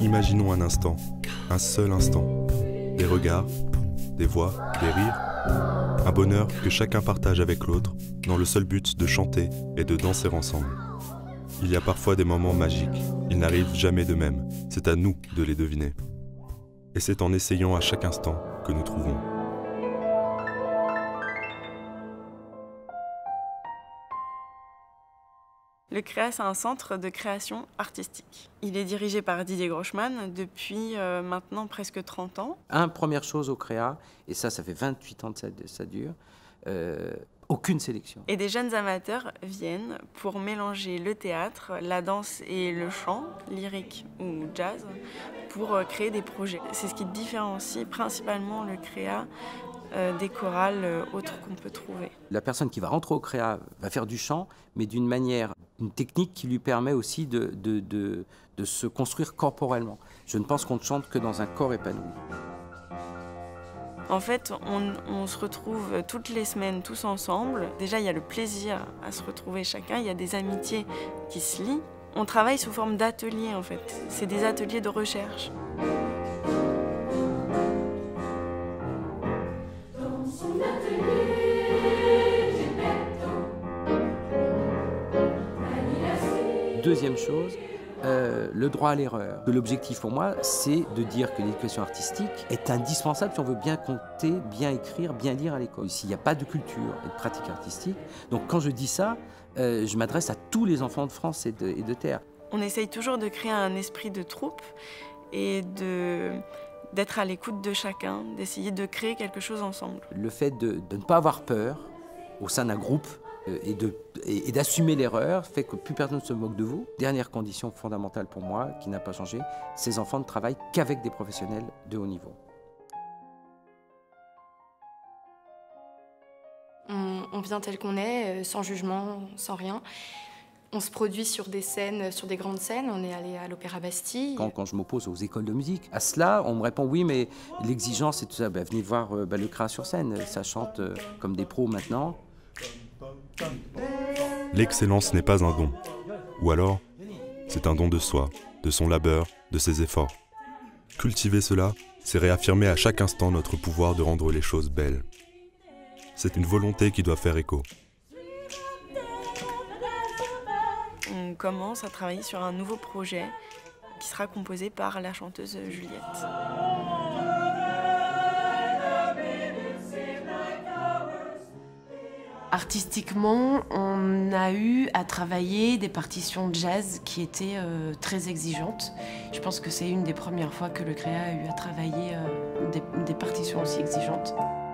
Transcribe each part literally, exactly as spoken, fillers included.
Imaginons un instant, un seul instant. Des regards, des voix, des rires. Un bonheur que chacun partage avec l'autre, dans le seul but de chanter et de danser ensemble. Il y a parfois des moments magiques, ils n'arrivent jamais de même, c'est à nous de les deviner. Et c'est en essayant à chaque instant que nous trouvons. Le Créa, c'est un centre de création artistique. Il est dirigé par Didier Groschmann depuis euh, maintenant presque trente ans. Un, première chose au Créa, et ça, ça fait vingt-huit ans que ça, ça dure, euh, aucune sélection. Et des jeunes amateurs viennent pour mélanger le théâtre, la danse et le chant, lyrique ou jazz, pour euh, créer des projets. C'est ce qui différencie principalement le Créa Euh, des chorales euh, autres qu'on peut trouver. La personne qui va rentrer au Créa va faire du chant, mais d'une manière, une technique qui lui permet aussi de, de, de, de se construire corporellement. Je ne pense qu'on ne chante que dans un corps épanoui. En fait, on, on se retrouve toutes les semaines tous ensemble. Déjà, il y a le plaisir à se retrouver chacun, il y a des amitiés qui se lient. On travaille sous forme d'ateliers, en fait. C'est des ateliers de recherche. Deuxième chose, euh, le droit à l'erreur. L'objectif pour moi, c'est de dire que l'éducation artistique est indispensable si on veut bien compter, bien écrire, bien lire à l'école. S'il n'y a pas de culture et de pratique artistique, donc quand je dis ça, euh, je m'adresse à tous les enfants de France et de, et de terre. On essaye toujours de créer un esprit de troupe et de... d'être à l'écoute de chacun, d'essayer de créer quelque chose ensemble. Le fait de, de ne pas avoir peur au sein d'un groupe euh, et, de, et, et d'assumer l'erreur fait que plus personne ne se moque de vous. Dernière condition fondamentale pour moi, qui n'a pas changé, ces enfants ne travaillent qu'avec des professionnels de haut niveau. On, on vient tel qu'on est, sans jugement, sans rien. On se produit sur des scènes, sur des grandes scènes. On est allé à l'Opéra Bastille. Quand, quand je m'oppose aux écoles de musique, à cela, on me répond oui, mais l'exigence et tout ça, bah, venez voir euh, bah, le Créa sur scène. Ça chante euh, comme des pros maintenant. L'excellence n'est pas un don. Ou alors, c'est un don de soi, de son labeur, de ses efforts. Cultiver cela, c'est réaffirmer à chaque instant notre pouvoir de rendre les choses belles. C'est une volonté qui doit faire écho. On commence à travailler sur un nouveau projet qui sera composé par la chanteuse Juliette. Artistiquement, on a eu à travailler des partitions jazz qui étaient euh, très exigeantes. Je pense que c'est une des premières fois que le Créa a eu à travailler euh, des, des partitions aussi exigeantes.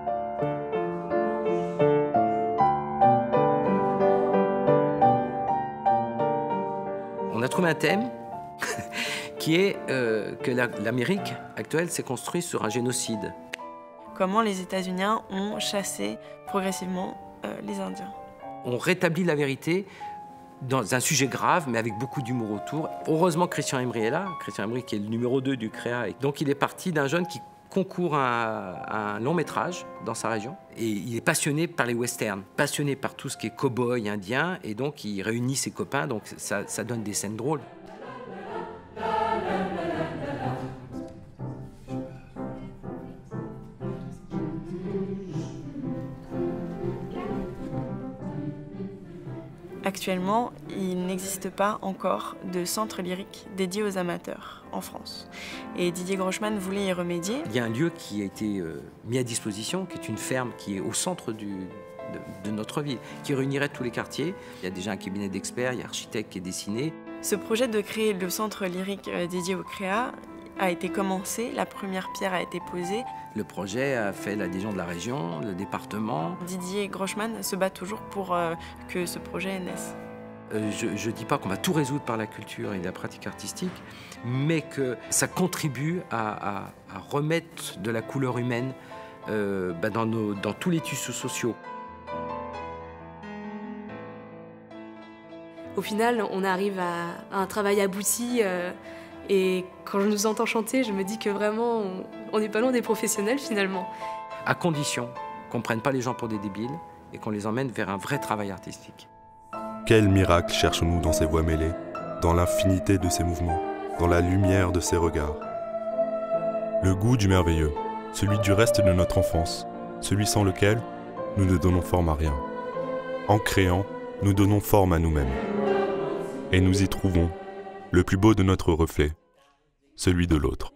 On a trouvé un thème qui est euh, que la, l'Amérique actuelle s'est construite sur un génocide. Comment les États-Unis ont chassé progressivement euh, les Indiens. On rétablit la vérité dans un sujet grave, mais avec beaucoup d'humour autour. Heureusement, Christian Emery est là. Christian Emery qui est le numéro deux du Créa. Donc il est parti d'un jeune qui concourt à un long métrage dans sa région. Et il est passionné par les westerns, passionné par tout ce qui est cow-boy indien. Et donc il réunit ses copains, donc ça, ça donne des scènes drôles. Actuellement, il n'existe pas encore de centre lyrique dédié aux amateurs en France. Et Didier Groschmann voulait y remédier. Il y a un lieu qui a été euh, mis à disposition, qui est une ferme qui est au centre du, de, de notre ville, qui réunirait tous les quartiers. Il y a déjà un cabinet d'experts, il y a un architecte qui est dessiné. Ce projet de créer le centre lyrique dédié au Créa a été commencé, la première pierre a été posée. Le projet a fait l'adhésion de la région, le département. Didier Groschmann se bat toujours pour euh, que ce projet naisse. Euh, je ne dis pas qu'on va tout résoudre par la culture et la pratique artistique, mais que ça contribue à, à, à remettre de la couleur humaine euh, bah dans, nos, dans tous les tissus sociaux. Au final, on arrive à, à un travail abouti. Euh, Et quand je nous entends chanter, je me dis que vraiment, on n'est pas loin des professionnels finalement. À condition qu'on ne prenne pas les gens pour des débiles et qu'on les emmène vers un vrai travail artistique. Quel miracle cherchons-nous dans ces voix mêlées, dans l'infinité de ces mouvements? dans la lumière de ses regards. Le goût du merveilleux, celui du reste de notre enfance, celui sans lequel nous ne donnons forme à rien. En créant, nous donnons forme à nous-mêmes. Et nous y trouvons le plus beau de notre reflet, celui de l'autre.